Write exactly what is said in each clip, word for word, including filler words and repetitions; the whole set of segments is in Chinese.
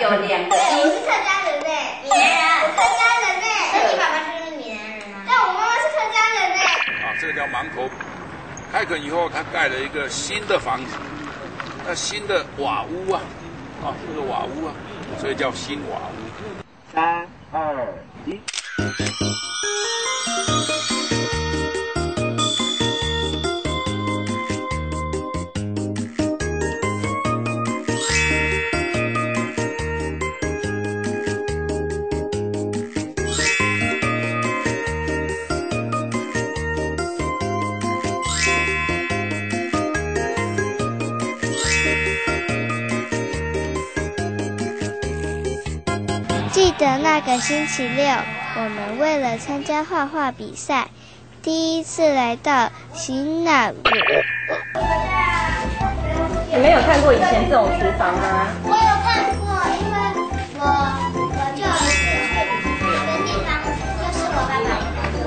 两个对，我一。 是客家人类， 闽南人。 我客家人类。 那你爸爸是闽南人吗？ 但我妈妈是客家人类。 啊，这个叫芒头。开垦以后，他盖了一个新的房子，那新的瓦屋啊，啊，这个瓦屋啊，所以叫新瓦屋。 三二一。 记得那个星期六，我们为了参加画画比赛，第一次来到新南路。 你们有看过以前这种厨房吗？ 我有看过，因为我我就有有个地方，就是我爸爸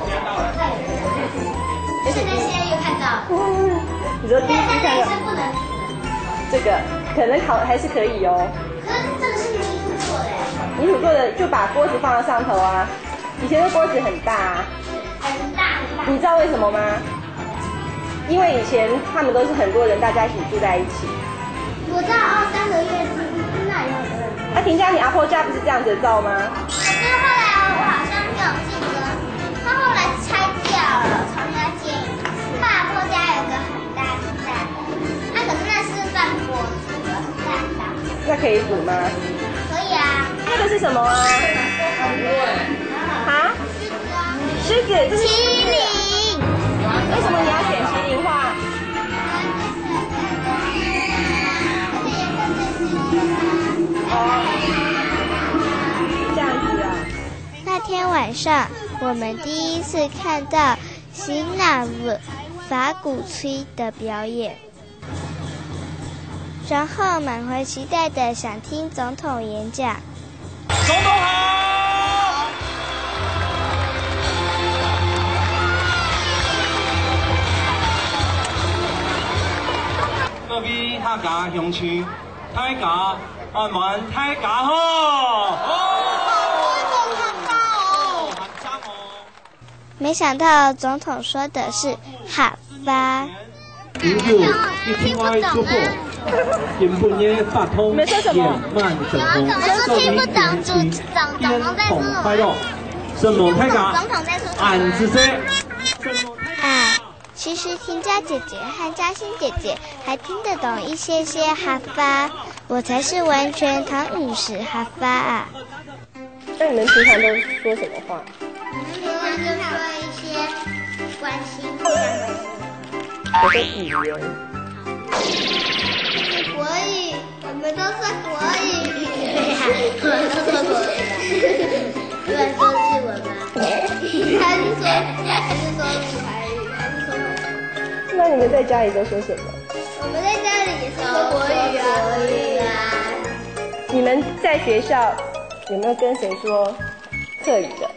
现在现在又看到， 你说第一次看到但但那也是不能煮的。 这个，可能烤还是可以哦。 可是这个是泥土做的， 泥土做的就把锅子放在上头啊。以前的锅子很大啊。 很大很大。 你知道为什么吗？因为以前他们都是很多人，大家一起住在一起。 我知道哦，三合院那里有个人。 那婷家，你阿婆家不是这样子造吗？ 可是后来我好像没有记得，他后来拆掉了，重新建一次。他阿婆家有个很大很大的，那可是那是放锅子的，很大很大。 那可以煮吗？ 可以啊。 这个是什么啊？啊？狮子，这是麒麟。 为什么你要选麒麟画？这样子啊。 那天晚上，我们第一次看到新南路法鼓吹的表演，然后满怀期待的想听总统演讲。 总统好！ 各位客家乡亲，大家安完大家好。 没想到总统说的是哈发。 今日一天外出货，原本嘅发通延慢成功， 我听不懂主总总统在说什么。 什么大家？ 总统在说什么？ 俺是谁？ 啊，其实婷家姐姐和嘉欣姐姐还听得懂一些些哈发，我才是完全唐语式哈发啊。 那你们平常都说什么话？ 平常就说一些关心互相关心。 我说语言。 国语，我们都说国语。我们都说国语。不然说日文吗？还是说还是说台语？还是说？ 那你们在家里都说什么？ 我们在家里也是说国语啊，国语啊。 你们在学校有没有跟谁说客语的？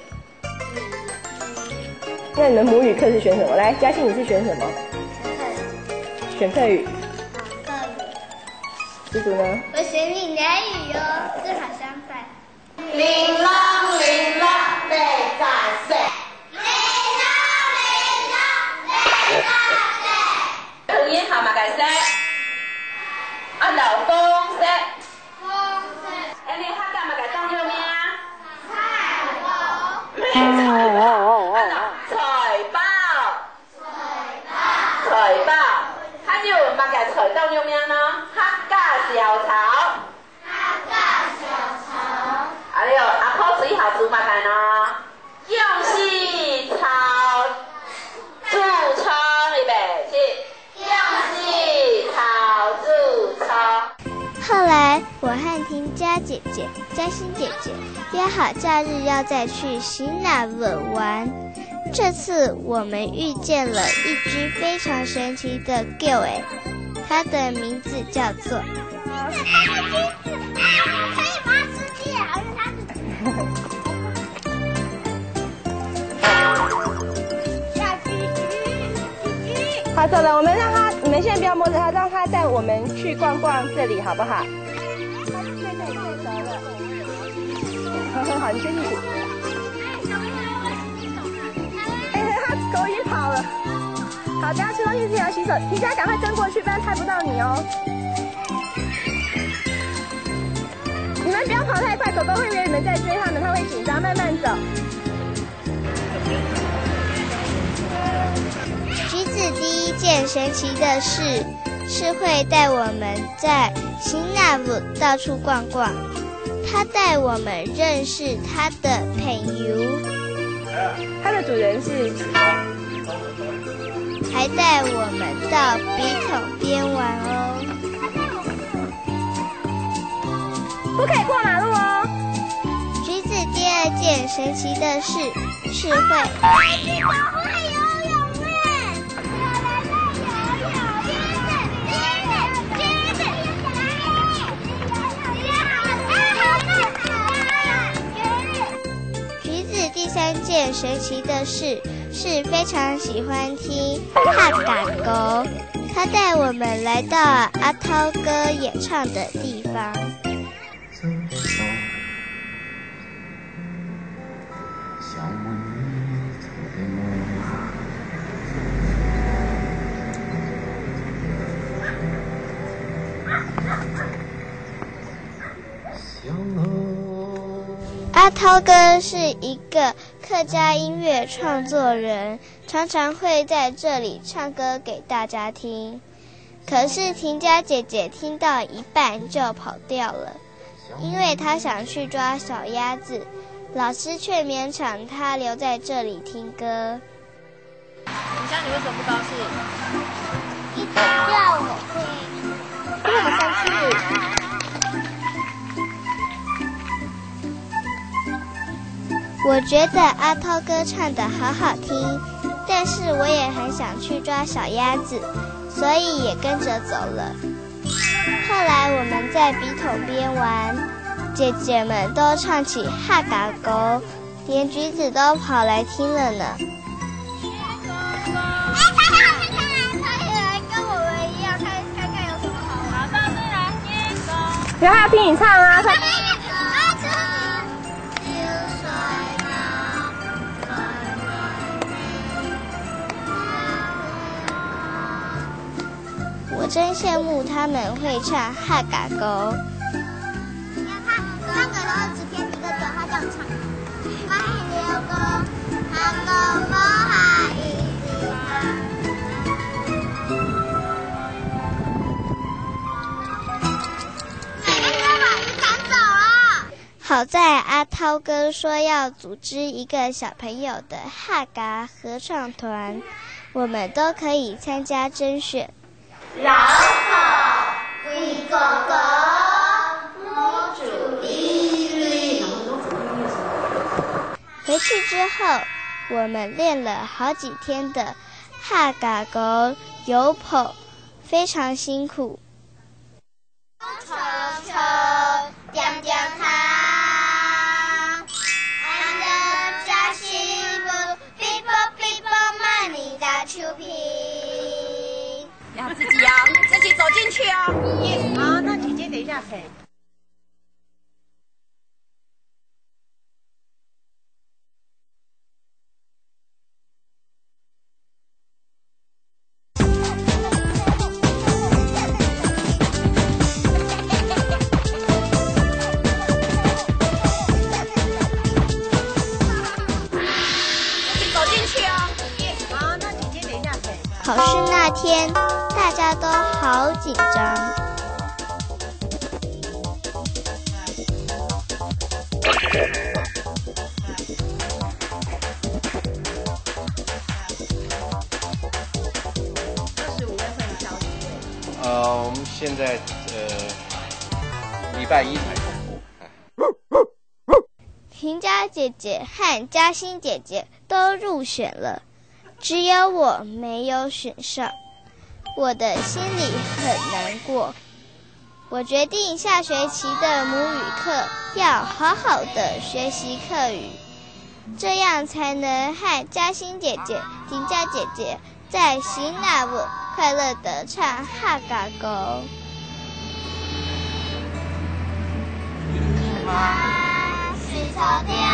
那你们母语课是选什么？来，嘉欣，你是选什么？选客语。 客语。 叔叔呢？ 我选闽南语哟，正好相反。 玲珑玲珑被赞颂， 玲珑玲珑被赞颂。 同音下嘛嘅聲，啊流風色， 風色。 誒你客家嘛嘅當咗咩啊？ 菜包。 財寶，財寶，他就嘛嘅財當咗咩呢？客家小炒。 客家小炒。 还有阿婆水好煮嘛干呢？用心炒煮炒预备起，用心炒煮炒。 后来，我和婷家姐姐、嘉欣姐姐约好假日要再去新南路玩。这次我们遇见了一只非常神奇的狗诶，它的名字叫做。 它是金子啊！可以把它吃掉，而且它是。小橘橘，橘橘。 好，走了，我们让他，你们现在不要摸着它，让它带我们去逛逛这里，好不好？它睡得睡着了。 很好，你先去洗。哎，他狗已经跑了。好，等下吃东西记得洗手。婷佳，赶快跟过去，不然拍不到你哦。你们不要跑太快，狗狗会以为你们在追它们，它会紧张，慢慢走。 橘子第一件神奇的事是会带我们在新纳武到处逛逛，他带我们认识他的朋友， 它的主人是， 还带我们到笔筒边玩哦。 不可以过马路哦。 橘子第二件神奇的事是会。第三件神奇的事是非常喜欢听哈嘎狗，他带我们来到阿涛哥演唱的地方。阿涛哥是一个客家音乐创作人，常常会在这里唱歌给大家听。可是婷佳姐姐听到一半就跑掉了，因为她想去抓小鸭子，老师却勉强她留在这里听歌。 婷佳，你为什么不高兴？ 一直叫我会， 因为我们生气。 我觉得阿涛哥唱得好好听，但是我也很想去抓小鸭子，所以也跟着走了。后来我们在笔筒边玩，姐姐们都唱起哈嘎狗，连橘子都跑来听了呢。 哎，大家好，看看，他也来跟我们一样，看看看有什么好玩。爸爸来接狗。 然后要听你唱啊！他我真羡慕他们会唱哈嘎狗。 你看他唱歌都只偏一个嘴，他这样唱。欢迎六个，哈狗猫哈一只哈。你要把鱼赶走了。 好在阿涛哥说要组织一个小朋友的哈嘎合唱团，我们都可以参加甄选。 老好，为哥哥，母主力。 回去之后，我们练了好几天的哈嘎狗游跑，非常辛苦。 抽抽点点糖，俺的家媳妇，皮波皮波满你大球皮。 要自己哦，自己走进去哦。 耶，好，那姐姐等一下陪。 考试那天，大家都好紧张。 呃，我们现在呃礼拜一才公布。 婷佳姐姐和嘉欣姐姐都入选了。只有我没有选上，我的心里很难过。我决定下学期的母语课要好好的学习客语，这样才能和嘉欣姐姐、婷佳姐姐在新纳武快乐的唱哈嘎狗。 花是收听。